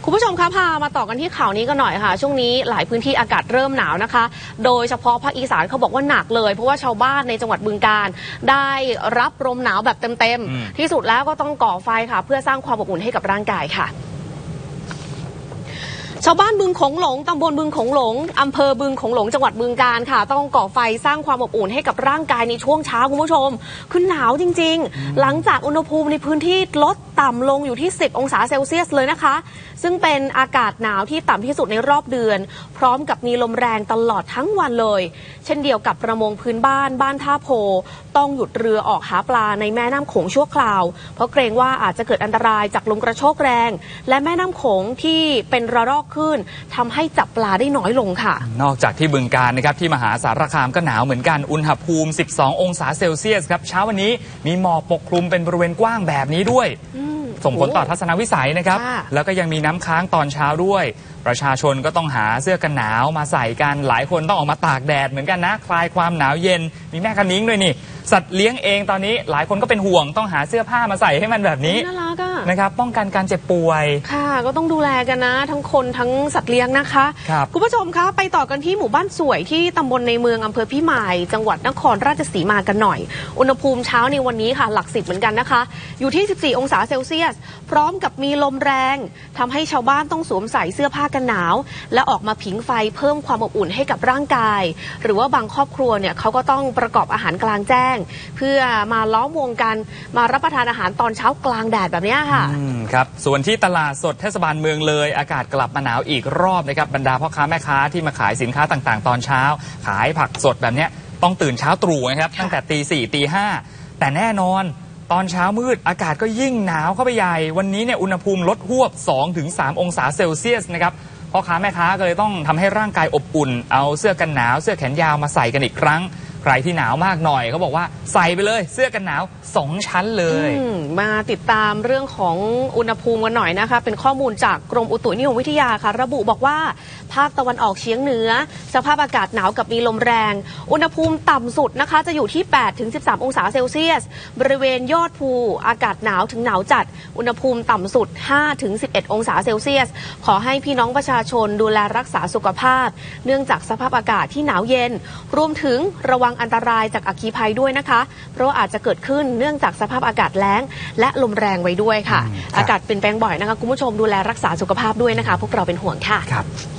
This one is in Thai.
คุณผู้ชมคะพามาต่อกันที่ข่าวนี้กันหน่อยค่ะช่วงนี้หลายพื้นที่อากาศเริ่มหนาวนะคะโดยเฉพาะภาคอีสานเขาบอกว่าหนักเลยเพราะว่าชาวบ้านในจังหวัดบึงกาฬได้รับลมหนาวแบบเต็มๆที่สุดแล้วก็ต้องก่อไฟค่ะเพื่อสร้างความอบอุ่นให้กับร่างกายค่ะชาวบ้านบึงโขงหลงตำบลบึงโขงหลงอำเภอบึงโขงหลงจังหวัดบึงกาฬค่ะต้องก่อไฟสร้างความอบอุ่นให้กับร่างกายในช่วงเช้าคุณผู้ชมคือหนาวจริงๆหลังจากอุณหภูมิในพื้นที่ลดต่ำลงอยู่ที่10 องศาเซลเซียสเลยนะคะซึ่งเป็นอากาศหนาวที่ต่ำที่สุดในรอบเดือนพร้อมกับมีลมแรงตลอดทั้งวันเลยเช่นเดียวกับประมงพื้นบ้านท่าโพต้องหยุดเรือออกหาปลาในแม่น้ำโขงชั่วคราวเพราะเกรงว่าอาจจะเกิดอันตรายจากลมกระโชกแรงและแม่น้ำโขงที่เป็นระลอกขึ้นทำให้จับปลาได้น้อยลงค่ะนอกจากที่บึงกาฬนะครับที่มหาสารคามก็หนาวเหมือนกันอุณหภูมิ12 องศาเซลเซียสครับเช้าวันนี้มีหมอกปกคลุมเป็นบริเวณกว้างแบบนี้ด้วยส่งผลต่อทัศนวิสัยนะครับแล้วก็ยังมีน้ำค้างตอนเช้าด้วยประชาชนก็ต้องหาเสื้อกันหนาวมาใส่กันหลายคนต้องออกมาตากแดดเหมือนกันนะคลายความหนาวเย็นมีแม่คะนิ้งด้วยนี่สัตว์เลี้ยงเองตอนนี้หลายคนก็เป็นห่วงต้องหาเสื้อผ้ามาใส่ให้มันแบบนี้น่ารักนะครับป้องกันการเจ็บป่วยค่ะก็ต้องดูแลกันนะทั้งคนทั้งสัตว์เลี้ยงนะคะคุณผู้ชมคะไปต่อกันที่หมู่บ้านสวยที่ตำบลในเมืองอำเภอพิมายจังหวัดนครราชสีมากันหน่อยอุณหภูมิเช้าในวันนี้ค่ะหลัก10เหมือนกันนะคะอยู่ที่14 องศาเซลเซียสพร้อมกับมีลมแรงทำให้ชาวบ้านต้องสวมใส่เสื้อผ้ากันหนาวและออกมาผิงไฟเพิ่มความอบอุ่นให้กับร่างกายหรือว่าบางครอบครัวเนี่ยเขาก็ต้องประกอบอาหารกลางแจ้งเพื่อมาล้อมวงกันมารับประทานอาหารตอนเช้ากลางแดดแบบนี้ค่ะครับส่วนที่ตลาดสดเทศบาลเมืองเลยอากาศกลับมาหนาวอีกรอบนะครับบรรดาพ่อค้าแม่ค้าที่มาขายสินค้าต่างๆตอนเช้าขายผักสดแบบนี้ต้องตื่นเช้าตรู่นะครับตั้งแต่ตี 4 ตี 5แต่แน่นอนตอนเช้ามืดอากาศก็ยิ่งหนาวเข้าไปใหญ่วันนี้เนี่ยอุณหภูมิลดหวบ 2-3 องศาเซลเซียสนะครับพ่อค้าแม่ค้าก็เลยต้องทำให้ร่างกายอบอุ่นเอาเสื้อกันหนาวเสื้อแขนยาวมาใส่กันอีกครั้งใครที่หนาวมากหน่อยเขาบอกว่าใส่ไปเลยเสื้อกันหนาว2 ชั้นเลยมาติดตามเรื่องของอุณหภูมิกันหน่อยนะคะเป็นข้อมูลจากกรมอุตุนิยมวิทยาค่ะระบุบอกว่าภาคตะวันออกเฉียงเหนือสภาพอากาศหนาวกับมีลมแรงอุณหภูมิต่ำสุดนะคะจะอยู่ที่ 8-13 องศาเซลเซียสบริเวณยอดภูอากาศหนาวถึงหนาวจัดอุณหภูมิต่ำสุด 5-11 องศาเซลเซียสขอให้พี่น้องประชาชนดูแลรักษาสุขภาพเนื่องจากสภาพอากาศที่หนาวเย็นรวมถึงระวังอันตรายจากอัคคีภัยด้วยนะคะเพราะอาจจะเกิดขึ้นเนื่องจากสภาพอากาศแล้งและลมแรงไว้ด้วยค่ะอากาศเปลี่ยนแปลงบ่อยนะคะคุณผู้ชมดูแลรักษาสุขภาพด้วยนะคะพวกเราเป็นห่วงค่ะ